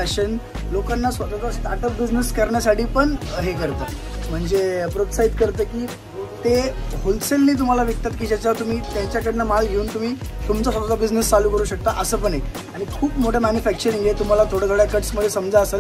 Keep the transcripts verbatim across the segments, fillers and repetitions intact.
Fashion लोकांना स्वतःचा startup business करण्यासाठी पण हे करतं, म्हणजे प्रोत्साहित करतं की ते होलसेलने तुम्हाला विकतात की ज्याच्यावर तुम्ही त्यांच्याकडनं माल घेऊन तुम्ही तुमचा स्वतःचा बिझनेस चालू करू शकता, असं पण आहे. आणि खूप मोठं मॅन्युफॅक्चरिंग आहे, तुम्हाला थोड्या थोड्या कट्समध्ये समजा असेल.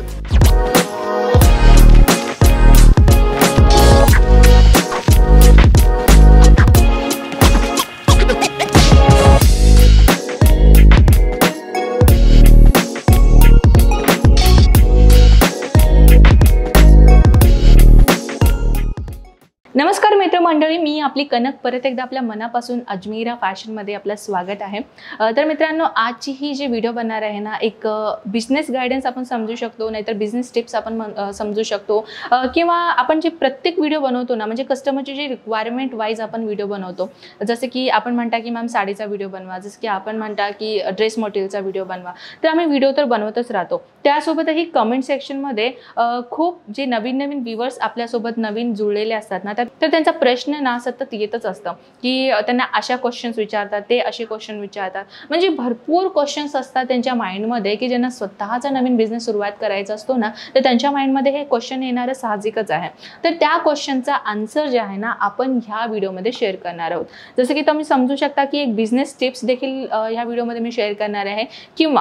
नमस्कार मित्रमंडळी, मी आपली कनक परत एकदा आपल्या मनापासून अजमेरा फॅशनमध्ये आपलं स्वागत आहे. तर मित्रांनो, आजची ही जी व्हिडिओ बनणार आहे ना, एक बिझनेस गायडन्स आपण समजू शकतो, नाहीतर बिझनेस टिप्स आपण समजू शकतो, किंवा आपण जे प्रत्येक व्हिडिओ बनवतो ना, म्हणजे कस्टमरची जी रिक्वायरमेंट वाईज आपण व्हिडिओ बनवतो. जसं की आपण म्हणता की मॅम साडीचा व्हिडिओ बनवा, जसं की आपण म्हणता की ड्रेस मटेरियलचा व्हिडिओ बनवा. तर आम्ही व्हिडिओ तर बनवतच राहतो. त्यासोबतही कमेंट सेक्शनमध्ये खूप जे नवीन नवीन व्ह्यूअर्स आपल्यासोबत नवीन जुळलेले असतात ना, तर त्यांचा प्रश्न ना सतत येतच असतं की त्यांना अशा क्वेश्चन्स विचारतात, ते असे क्वेश्चन विचारतात. म्हणजे भरपूर क्वेश्चन्स असतात त्यांच्या माइंडमध्ये की ज्यांना स्वतःचा नवीन बिझनेस सुरुवात करायचा असतो ना, तर त्यांच्या माइंडमध्ये हे क्वेश्चन येणारं साहजिकच आहे. तर त्या क्वेश्चनचा आन्सर जे आहे ना, आपण ह्या व्हिडिओमध्ये शेअर करणार आहोत. जसं की तुम्ही समजू शकता की एक बिझनेस टिप्स देखील ह्या व्हिडिओमध्ये मी शेअर करणार आहे, किंवा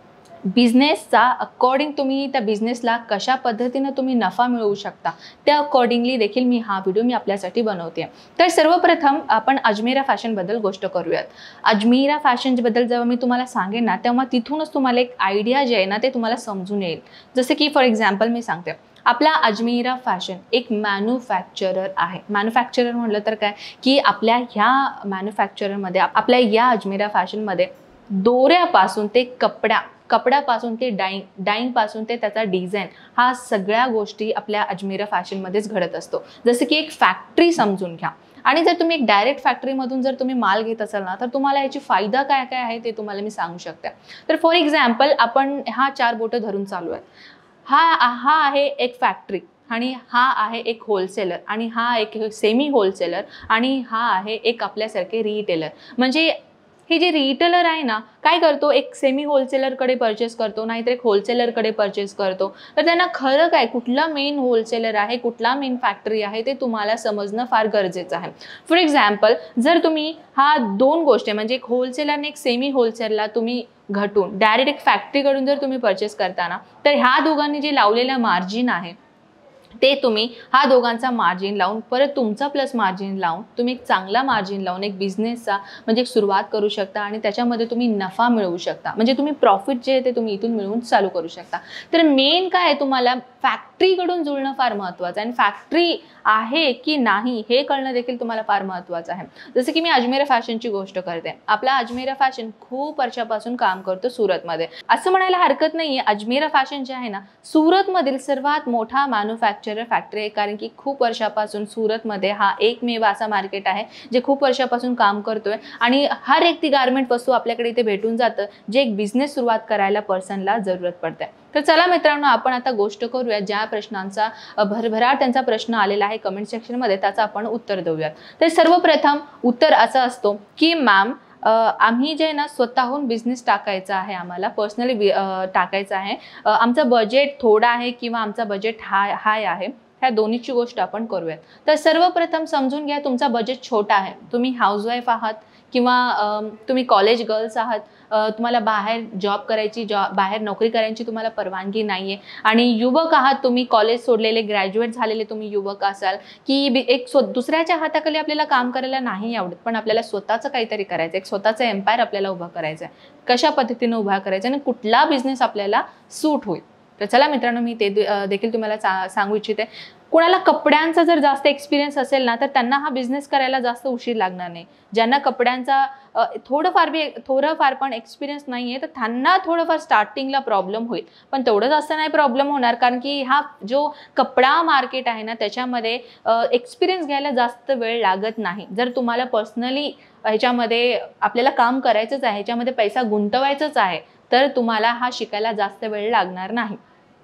बिझनेसचा अकॉर्डिंग तुम्ही त्या बिझनेसला कशा पद्धतीने तुम्ही नफा मिळवू शकता त्या अकॉर्डिंगली देखील मी हा व्हिडिओ मी आपल्यासाठी बनवते. तर सर्वप्रथम आपण अजमेरा फॅशनबद्दल गोष्ट करूयात. अजमेरा फॅशनबद्दल जेव्हा मी तुम्हाला सांगेन ना, तेव्हा तिथूनच तुम्हाला एक आयडिया जे आहे ना, ते तुम्हाला समजून येईल. जसं की फॉर एक्झाम्पल मी सांगते, आपला अजमेरा फॅशन एक मॅन्युफॅक्चरर आहे. मॅन्युफॅक्चरर म्हटलं तर काय की आपल्या ह्या मॅन्युफॅक्चररमध्ये, आपल्या या अजमेरा फॅशनमध्ये दोऱ्यापासून ते कपडा कपड्यापासून ते डाईंग डाईंगपासून ते त्याचा डिझाईन, हा सगळ्या गोष्टी आपल्या अजमेरा फॅशनमध्येच घडत असतो. जसं की एक फॅक्टरी समजून घ्या. आणि जर तुम्ही एक डायरेक्ट फॅक्टरीमधून जर तुम्ही माल घेत असाल ना, तर तुम्हाला याची फायदा काय काय आहे ते तुम्हाला मी सांगू शकते. तर फॉर एक्झाम्पल, आपण हा चार बोटं धरून चालू आहे. हा हा आहे एक फॅक्टरी, आणि हा आहे एक होलसेलर, आणि हा एक सेमी होलसेलर, आणि हा आहे एक आपल्यासारखे रिटेलर. म्हणजे हे जे रिटेलर आहे ना, काय करतो, एक सेमी होलसेलरकडे परचेस करतो, नाहीतर एक होलसेलरकडे परचेस करतो. तर त्यांना खरं काय, कुठला मेन होलसेलर आहे, कुठला मेन फॅक्टरी आहे, ते तुम्हाला समजणं फार गरजेचं आहे. फॉर एक्झाम्पल, जर तुम्ही हा दोन गोष्टी म्हणजे एक होलसेलर आणि एक सेमी होलसेलरला तुम्ही घटून डायरेक्ट एक फॅक्टरीकडून जर तुम्ही परचेस करताना, तर ह्या दोघांनी जे लावलेलं मार्जिन आहे ते तुम्ही हा दोघांचा मार्जिन लावून, परत तुमचा प्लस मार्जिन लावून, तुम्ही एक चांगला मार्जिन लावून एक बिझनेसचा म्हणजे एक सुरुवात करू शकता, आणि त्याच्यामध्ये तुम्ही नफा मिळवू शकता. म्हणजे तुम्ही प्रॉफिट जे आहे ते तुम्ही इथून मिळवून चालू करू शकता. तर मेन काय आहे, तुम्हाला फॅक्टरीकडून जुळणं फार महत्त्वाचं आहे, आणि फॅक्टरी आहे की नाही हे कळणं देखील तुम्हाला फार महत्त्वाचं आहे. जसं की मी अजमेरा फॅशनची गोष्ट करते. आपला अजमेरा फॅशन खूप वर्षापासून काम करतो सुरतमध्ये. असं म्हणायला हरकत नाही आहे, अजमेरा फॅशन जे आहे ना, सुरतमधील सर्वात मोठा मॅन्युफॅक्चरर फॅक्टरी आहे. कारण की खूप वर्षापासून सुरतमध्ये हा एकमेव असा मार्केट आहे जे खूप वर्षापासून काम करतोय, आणि हर एक ती गारमेंट वस्तू आपल्याकडे इथे भेटून जातं, जे एक बिझनेस सुरुवात करायला पर्सनला जरूरत पडते. तर चला मित्रांनो, आपण आता गोष्ट करूया ज्या प्रश्नांचा भरभराट त्यांचा प्रश्न आलेला आहे कमेंट सेक्शनमध्ये, त्याचं आपण उत्तर देऊयात. तर सर्वप्रथम उत्तर असं असतो की मॅम, आम्ही जे ना स्वतःहून बिझनेस टाकायचा आहे, आम्हाला पर्सनली टाकायचं आहे, आमचं बजेट थोडं आहे किंवा आमचा बजेट हाय हाय आहे, ह्या दोन्हीची गोष्ट आपण करूयात. तर सर्वप्रथम समजून घ्या, तुमचा बजेट छोटा आहे, तुम्ही हाऊसवाईफ आहात किंवा तुम्ही कॉलेज गर्ल्स आहात, तुम्हाला बाहेर जॉब करायची, जॉब बाहेर नोकरी करायची तुम्हाला परवानगी नाही आहे, आणि युवक आहात, तुम्ही कॉलेज सोडलेले, ग्रॅज्युएट झालेले तुम्ही युवक असाल, की एक स्व दुसऱ्याच्या हाताखाली आपल्याला काम करायला नाही आवडत, पण आपल्याला स्वतःचं काहीतरी करायचं, एक स्वतःचं एम्पायर आपल्याला उभं करायचं आहे. कशा पद्धतीने उभा करायचं आणि कुठला बिझनेस आपल्याला सूट होईल. तर चला मित्रांनो, मी ते देखील तुम्हाला सांगू इच्छिते. कोणाला कपड्यांचा जर जास्त एक्सपिरियन्स असेल ना, तर त्यांना हा बिझनेस करायला जास्त उशीर लागणार नाही. ज्यांना कपड्यांचा थोडंफार बी थोडंफार पण एक्सपिरियन्स नाही आहे, तर त्यांना थोडंफार स्टार्टिंगला प्रॉब्लेम होईल, पण तेवढं जास्त नाही प्रॉब्लेम होणार. कारण की हा जो कपडा मार्केट आहे ना, त्याच्यामध्ये एक्सपिरियन्स घ्यायला जास्त वेळ लागत नाही. जर तुम्हाला पर्सनली ह्याच्यामध्ये आपल्याला काम करायचंच आहे, ह्याच्यामध्ये पैसा गुंतवायचाच आहे, तर तुम्हाला हा शिकायला जास्त वेळ लागणार नाही.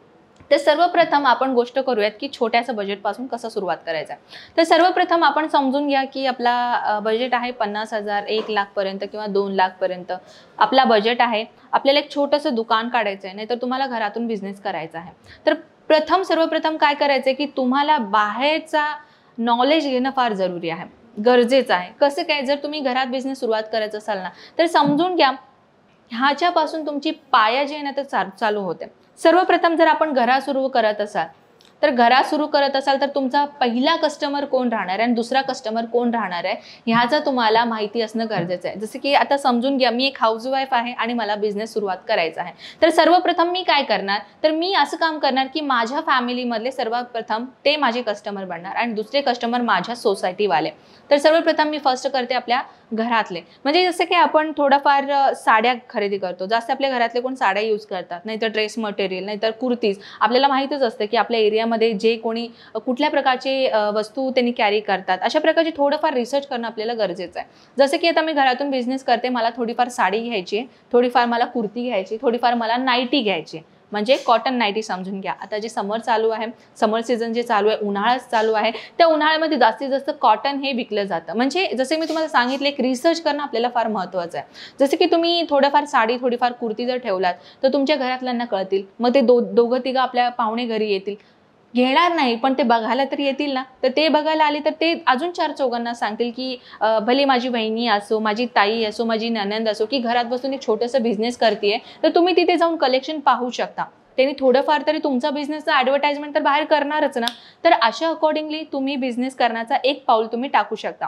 तर सर्वप्रथम आपण गोष्ट करूयात की छोट्याशा बजेटपासून कसं सुरुवात करायचं आहे. तर सर्वप्रथम आपण समजून घ्या की आपला बजेट आहे पन्नास हजार एक लाखपर्यंत किंवा दोन लाखपर्यंत आपला बजेट आहे. आपल्याला एक छोटंसं दुकान काढायचं आहे, नाहीतर तुम्हाला घरातून बिझनेस करायचा आहे. तर प्रथम सर्वप्रथम काय करायचं आहे की तुम्हाला बाहेरचा नॉलेज घेणं फार जरुरी आहे, गरजेचं आहे. कसं काय, जर तुम्ही घरात बिझनेस सुरुवात करायचं असाल ना, तर समजून घ्या ह्याच्यापासून तुमची पाया जी आहे ना तर चा चालू होते. सर्वप्रथम जर आपण घरा सुरू करत असाल तर घरा सुरू करत असाल तर तुमचा पहिला कस्टमर कोण राहणार आहे आणि दुसरा कस्टमर कोण राहणार आहे ह्याचं तुम्हाला माहिती असणं गरजेचं आहे. जसं की आता समजून घ्या मी एक हाऊसवाईफ आहे आणि मला बिझनेस सुरुवात करायचा आहे. तर सर्वप्रथम मी काय करणार, तर मी असं काम करणार की माझ्या फॅमिलीमधले सर्वप्रथम ते माझे कस्टमर बनणार आणि दुसरे कस्टमर माझ्या सोसायटीवाले. तर सर्वप्रथम मी फर्स्ट करते आपल्या घरातले, म्हणजे जसं की आपण थोडंफार साड्या खरेदी करतो, जास्त आपल्या घरातले कोण साड्या यूज करतात, नाहीतर ड्रेस मटेरियल, नाहीतर कुर्तीज. आपल्याला माहितीच असतं की आपल्या एरियामध्ये जे कोणी कुठल्या प्रकारचे वस्तू त्यांनी कॅरी करतात, अशा प्रकारचे थोडंफार रिसर्च करणं आपल्याला गरजेचं आहे. जसं की आता मी घरातून बिझनेस करते, मला थोडीफार साडी घ्यायची आहे, थोडीफार मला कुर्ती घ्यायची, थोडीफार मला नाईटी घ्यायची, म्हणजे कॉटन नाईटी समजून घ्या. आता जे समर चालू आहे, समर सीझन जे चालू आहे, उन्हाळा चालू आहे, त्या उन्हाळ्यामध्ये जास्तीत जास्त कॉटन हे विकलं जातं. म्हणजे जसे मी तुम्हाला सांगितले एक रिसर्च करणं आपल्याला फार महत्त्वाचं आहे. जसं की तुम्ही थोडंफार साडी थोडीफार कुर्ती जर ठेवलात तर तुमच्या घरातल्यांना कळतील, मग ते दो दोघं तिघं आपल्या पाहुणे घरी येतील, घेणार नाही पण ते बघायला तरी येतील ना. तर ते बघायला आले तर ते अजून चार चौघांना सांगतील की भले माझी वहिनी असो, माझी ताई असो, माझी ननंद असो, की घरात बसून एक छोटंसं बिझनेस करते, तर तुम्ही तिथे जाऊन कलेक्शन पाहू शकता. त्यांनी थोडंफार तरी तुमचा बिझनेसचा ॲडव्हर्टाइजमेंट तर बाहेर करणारच ना. तर अशा अकॉर्डिंगली तुम्ही बिझनेस करण्याचा एक पाऊल तुम्ही टाकू शकता,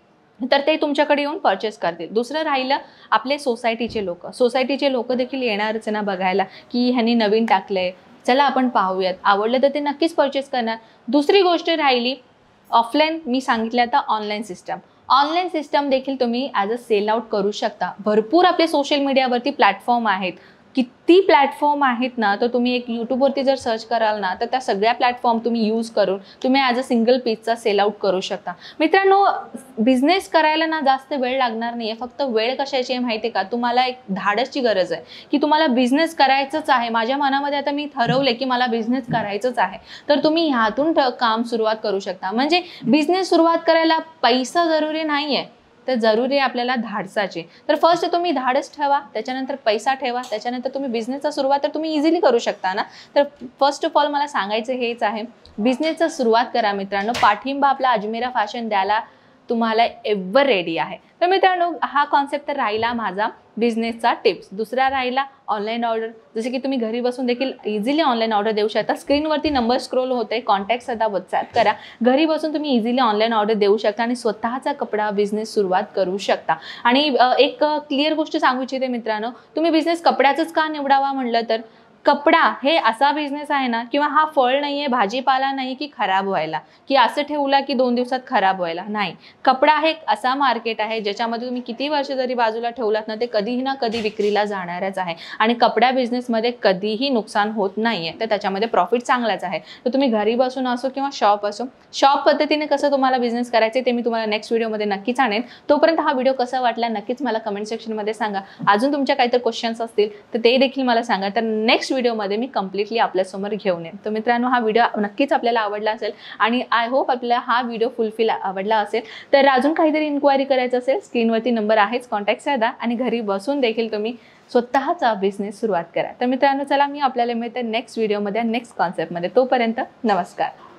तर ते तुमच्याकडे येऊन परचेस करतील. दुसरं राहिलं आपले सोसायटीचे लोक. सोसायटीचे लोक देखील येणारच ना बघायला की ह्यांनी नवीन टाकलंय, चला आपण पाहूयात, आवडलं तर ते नक्कीच परचेस करणार. दुसरी गोष्ट राहिली ऑफलाईन, मी सांगितलं आता ऑनलाईन सिस्टम. ऑनलाईन सिस्टम देखील तुम्ही ॲज अ सेल आउट करू शकता. भरपूर आपले सोशल मीडियावरती प्लॅटफॉर्म आहेत, किती प्लॅटफॉर्म आहेत ना. तर तुम्ही एक यूट्यूबवरती जर सर्च कराल ना तर त्या सगळ्या प्लॅटफॉर्म तुम्ही यूज करून तुम्ही ॲज अ सिंगल पीसचा सेल आउट करू शकता. मित्रांनो, बिझनेस करायला ना जास्त वेळ लागणार नाही आहे. फक्त वेळ कशाची आहे माहिती आहे का, तुम्हाला एक धाडसची गरज आहे की तुम्हाला बिझनेस करायचंच आहे. माझ्या मनामध्ये आता मी ठरवले की मला बिझनेस करायचंच आहे, तर तुम्ही ह्यातून काम सुरुवात करू शकता. म्हणजे बिझनेस सुरुवात करायला पैसा जरुरी नाही आहे, तर जरुरी आहे आपल्याला धाडसाची. तर फर्स्ट तुम्ही धाडस ठेवा, त्याच्यानंतर पैसा ठेवा, त्याच्यानंतर तुम्ही बिझनेसचा सुरुवात तर तुम्ही इझिली करू शकता ना. तर फर्स्ट ऑफ ऑल मला सांगायचं हेच आहे, बिझनेसचा सुरुवात करा मित्रांनो. पाठिंबा आपला अजमेरा फॅशन द्यायला तुम्हाला एव्हर रेडी आहे. तर मित्रांनो, हा कॉन्सेप्ट तर राहिला माझा बिझनेसचा टिप्स. दुसरा राहिला ऑनलाईन ऑर्डर. जसे की तुम्ही घरी बसून देखील इझिली ऑनलाईन ऑर्डर देऊ शकता. स्क्रीनवरती नंबर स्क्रोल होते, कॉन्टॅक्ट सध्या व्हॉट्सॲप करा. घरी बसून तुम्ही इझिली ऑनलाईन ऑर्डर देऊ शकता आणि स्वतःचा कपडा बिझनेस सुरुवात करू शकता. आणि एक क्लिअर गोष्ट सांगू इच्छिते मित्रांनो, तुम्ही बिझनेस कपड्याचंच का निवडावा म्हणलं तर कपडा हे असा बिझनेस आहे ना, किंवा हा फळ नाही आहे, भाजीपाला नाही की खराब व्हायला, की असं ठेवला की दोन दिवसात खराब व्हायला नाही. कपडा हे असा मार्केट आहे ज्याच्यामध्ये तुम्ही किती वर्ष जरी बाजूला ठेवलात ना, ते कधीही ना कधी विक्रीला जाणारच आहे. आणि कपड्या बिझनेसमध्ये कधीही नुकसान होत नाही आहे, तर त्याच्यामध्ये प्रॉफिट चांगलाच आहे. तर तुम्ही घरी बसून असो किंवा शॉप असो, शॉप पद्धतीने कसं तुम्हाला बिझनेस करायचे ते मी तुम्हाला नेक्स्ट व्हिडिओमध्ये नक्कीच आणेन. तोपर्यंत हा व्हिडिओ कसा वाटला नक्कीच मला कमेंट सेक्शनमध्ये सांगा. अजून तुमच्या काहीतरी क्वेश्चन्स असतील तर ते देखील मला सांगा. तर नेक्स्ट व्हिडिओमध्ये मी कम्प्लिटली आपल्यासमोर घेऊन येईन. तर मित्रांनो, हा व्हिडिओ नक्कीच आपल्याला आवडला असेल आणि आय होप आपल्याला हा व्हिडिओ फुलफिल आवडला असेल. तर अजून काहीतरी इन्क्वायरी करायचं असेल, स्क्रीनवरती नंबर आहेच, कॉन्टॅक्ट साधा आणि घरी बसून देखील तुम्ही स्वतःचा बिझनेस सुरुवात करा. तर मित्रांनो, चला मी आपल्याला मिळते नेक्स्ट व्हिडिओमध्ये नेक्स्ट कॉन्सेप्टमध्ये. तोपर्यंत नमस्कार.